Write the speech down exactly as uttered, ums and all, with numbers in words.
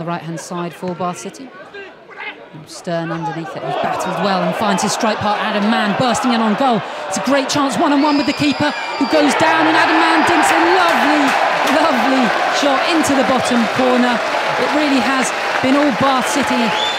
the right-hand side for Bath City. Stern underneath it, he's battled well and finds his strike part. Adam Mann bursting in on goal. It's a great chance, one-on-one with the keeper, who goes down, and Adam Mann dinks a lovely, lovely shot into the bottom corner. It really has been all Bath City